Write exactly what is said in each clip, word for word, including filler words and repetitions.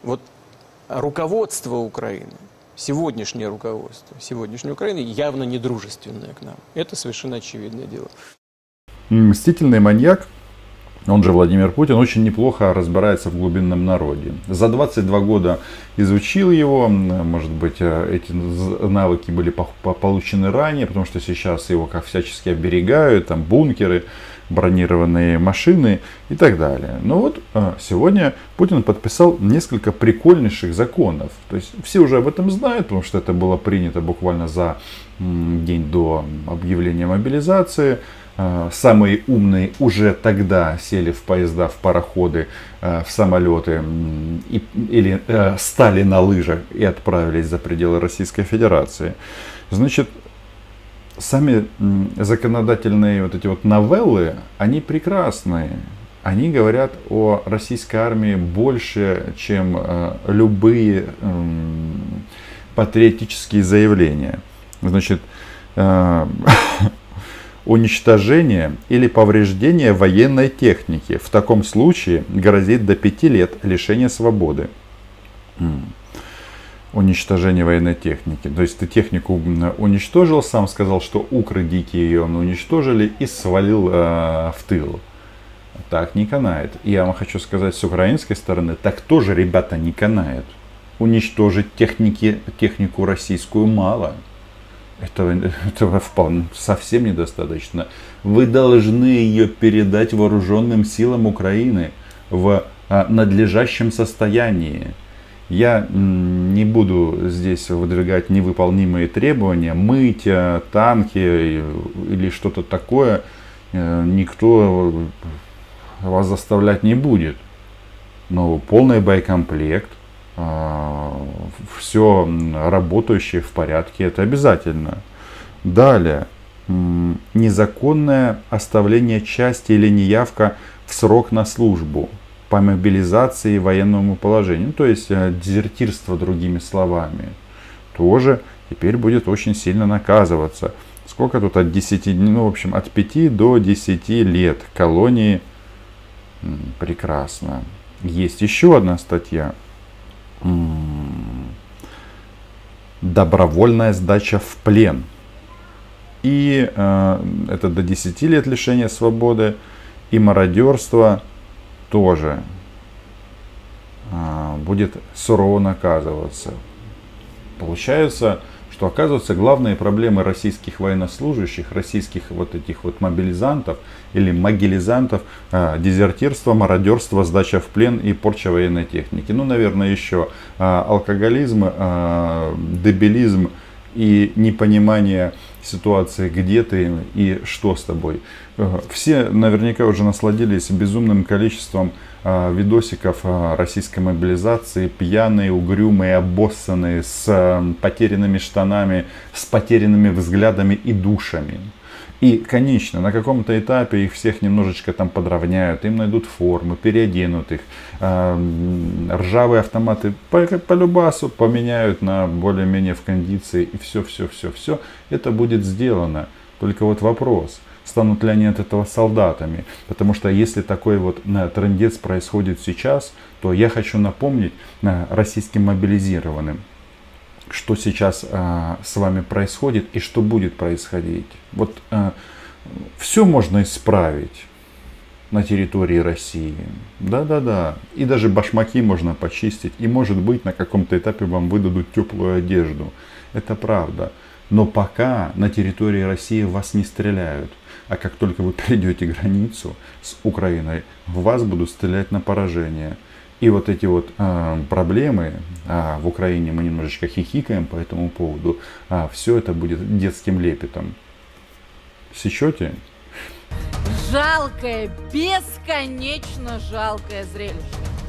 вот руководство Украины, сегодняшнее руководство сегодняшней Украины явно недружественное к нам. Это совершенно очевидное дело. Мстительный маньяк, он же Владимир Путин, очень неплохо разбирается в глубинном народе. За двадцать два года изучил его, может быть, эти навыки были получены ранее, потому что сейчас его как всячески оберегают, там бункеры, бронированные машины и так далее. Но вот сегодня Путин подписал несколько прикольнейших законов. То есть все уже об этом знают, потому что это было принято буквально за день до объявления мобилизации. Самые умные уже тогда сели в поезда, в пароходы, в самолеты и, или э, стали на лыжах и отправились за пределы Российской Федерации. Значит, сами законодательные вот эти вот новеллы, они прекрасные. Они говорят о российской армии больше, чем э, любые э, патриотические заявления. Значит, э, уничтожение или повреждение военной техники. В таком случае грозит до пяти лет лишения свободы. Уничтожение военной техники. То есть ты технику уничтожил, сам сказал, что укры дикие ее уничтожили и свалил э, в тыл. Так не канает. И я вам хочу сказать, с украинской стороны, так тоже, ребята, не канает. Уничтожить техники, технику российскую мало. Этого, этого вполне, совсем недостаточно. Вы должны ее передать вооруженным силам Украины в а, надлежащем состоянии. Я не буду здесь выдвигать невыполнимые требования, мыть а, танки или что-то такое. А, никто вас заставлять не будет. Но полный боекомплект, все работающее в порядке, это обязательно. Далее, незаконное оставление части или неявка в срок на службу по мобилизации и военному положению, ну, то есть дезертирство, другими словами, тоже теперь будет очень сильно наказываться. Сколько тут от десяти, ну, в общем, от пяти до десяти лет колонии. Прекрасно. Есть еще одна статья. Добровольная сдача в плен. И э, это до десяти лет лишения свободы. И мародерство тоже э, будет сурово наказываться. Получается, что, оказывается, главные проблемы российских военнослужащих, российских вот этих вот мобилизантов или могилизантов, э, дезертирство, мародерство, сдача в плен и порча военной техники. Ну, наверное, еще э, алкоголизм, э, дебилизм и непонимание ситуации, где ты и что с тобой. Э, все наверняка уже насладились безумным количеством э, видосиков э, российской мобилизации, пьяные, угрюмые, обоссанные, с э, потерянными штанами, с потерянными взглядами и душами. И, конечно, на каком-то этапе их всех немножечко там подровняют, им найдут формы, переоденут их, э, ржавые автоматы по, по любасу поменяют на более-менее в кондиции, и все-все-все-все это будет сделано. Только вот вопрос, станут ли они от этого солдатами? Потому что если такой вот э, трындец происходит сейчас, то я хочу напомнить э, российским мобилизированным, что сейчас э, с вами происходит и что будет происходить. Вот э, все можно исправить на территории России. Да-да-да. И даже башмаки можно почистить. И, может быть, на каком-то этапе вам выдадут теплую одежду. Это правда. Но пока на территории России в вас не стреляют. А как только вы перейдете границу с Украиной, в вас будут стрелять на поражение. И вот эти вот э, проблемы, а в Украине мы немножечко хихикаем по этому поводу, а все это будет детским лепетом. Сечете? Жалкое, бесконечно жалкое зрелище.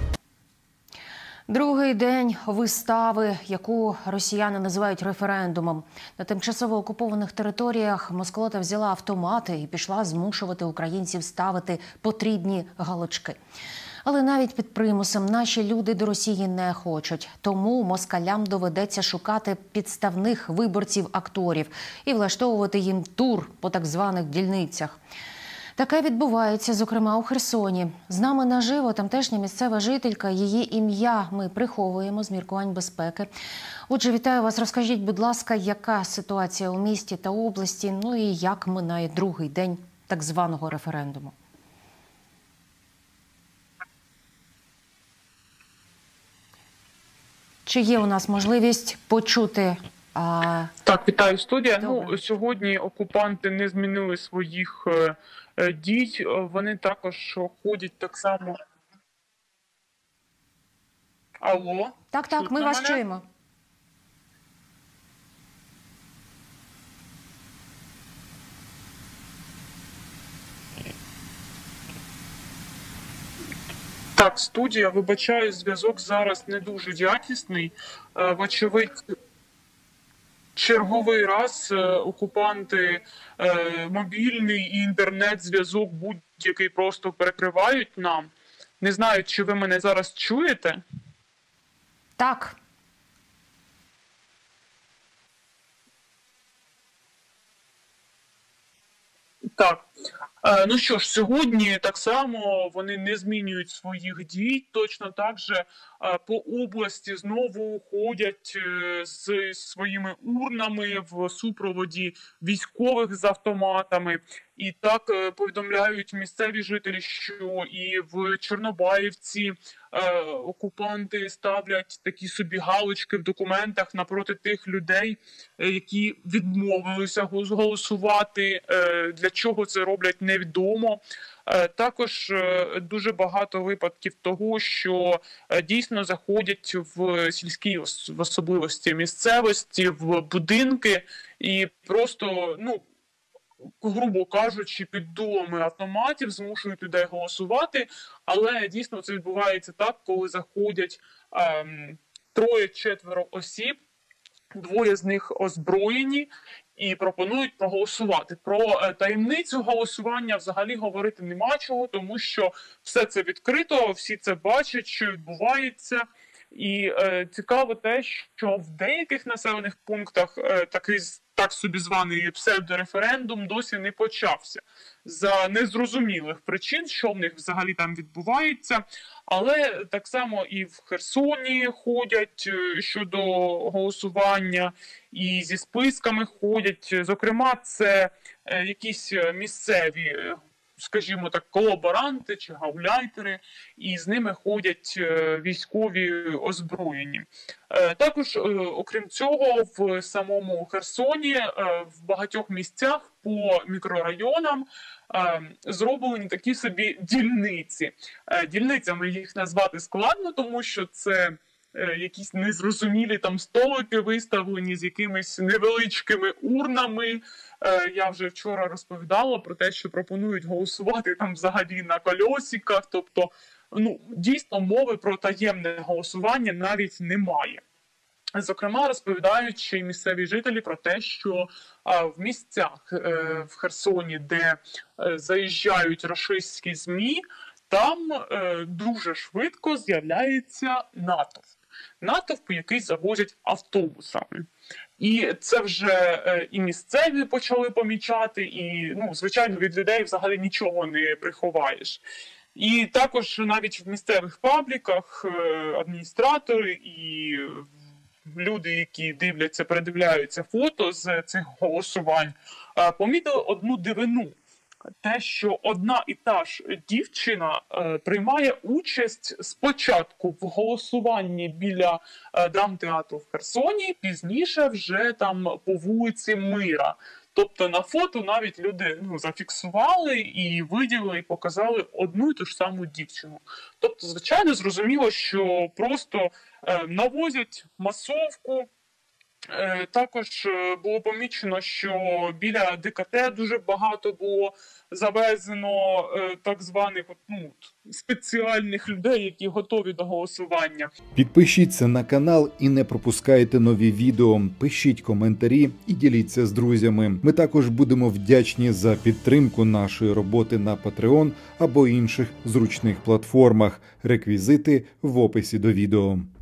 Другий день вистави, яку росіяни називають референдумом. На тимчасово окупованих територіях Москота взяла автомати і пішла змушувати українців ставити потрібні галочки. Але навіть під примусом наші люди до Росії не хочуть. Тому москалям доведеться шукати підставних виборців-акторів і влаштовувати їм тур по так званих дільницях. Таке відбувається, зокрема, у Херсоні. З нами наживо тамтешня місцева жителька. Її ім'я ми приховуємо з міркувань безпеки. Отже, вітаю вас. Розкажіть, будь ласка, яка ситуація у місті та області, ну і як минає другий день так званого референдуму? Чи є у нас можливість почути? А... Так, вітаю, студія. Добре. Ну, сьогодні окупанти не змінили своїх е, е, дій. Вони також ходять так само. Алло? Так, так, Чутно ми вас мене? чуємо. Так, студія, вибачаю, зв'язок зараз не дуже якісний. Е, Вочевидь, черговий раз е, окупанти е, мобільний і інтернет-зв'язок будь-який просто перекривають нам. Не знаю, чи ви мене зараз чуєте? Так. Так. Е, Ну що ж, сьогодні так само вони не змінюють своїх дій. Точно так же е, по області знову ходять е, з своїми урнами в супроводі військових з автоматами. І так е, повідомляють місцеві жителі, що і в Чорнобаївці е, окупанти ставлять такі собі галочки в документах напроти тих людей, е, які відмовилися голосувати. Е, для чого це роблять, невідомо. Е, також е, дуже багато випадків того, що е, дійсно заходять в сільські в особливості місцевості, в будинки і просто, ну, грубо кажучи, під дулами автоматів змушують людей голосувати, але дійсно це відбувається так, коли заходять ем, троє-четверо осіб, двоє з них озброєні і пропонують проголосувати. Про е, таємницю голосування взагалі говорити нема чого, тому що все це відкрито, всі це бачать, що відбувається. І е, цікаво те, що в деяких населених пунктах е, такий так собі званий псевдореферендум досі не почався. За незрозумілих причин, що в них взагалі там відбувається. Але так само і в Херсоні ходять е, щодо голосування, і зі списками ходять. Зокрема, це е, якісь місцеві, скажімо так, колаборанти чи гауляйтери, і з ними ходять військові озброєні. Також, окрім цього, в самому Херсоні в багатьох місцях по мікрорайонам зроблені такі собі дільниці. Дільницями їх назвати складно, тому що це якісь незрозумілі там столики виставлені з якимись невеличкими урнами. Я вже вчора розповідала про те, що пропонують голосувати там взагалі на кольосиках. Тобто, ну, дійсно, мови про таємне голосування навіть немає. Зокрема, розповідають ще й місцеві жителі про те, що а, в місцях е, в Херсоні, де е, заїжджають рашистські ЗМІ, там е, дуже швидко з'являється натовп. Натовп, який завозять автобусами. І це вже е, і місцеві почали помічати, і, ну, звичайно, від людей взагалі нічого не приховаєш. І також навіть в місцевих пабліках е, адміністратори і люди, які дивляться, передивляються фото з цих голосувань, е, помітили одну дивину. Те, що одна і та ж дівчина е, приймає участь спочатку в голосуванні біля е, драмтеатру в Херсоні, пізніше вже там по вулиці Мира. Тобто на фото навіть люди, ну, зафіксували і виділили, і показали одну і ту ж саму дівчину. Тобто, звичайно, зрозуміло, що просто е, навозять масовку. Також було помічено, що біля ДКТ дуже багато було завезено так званих, ну, спеціальних людей, які готові до голосування. Підпишіться на канал і не пропускайте нові відео. Пишіть коментарі і діліться з друзями. Ми також будемо вдячні за підтримку нашої роботи на Patreon або інших зручних платформах. Реквізити в описі до відео.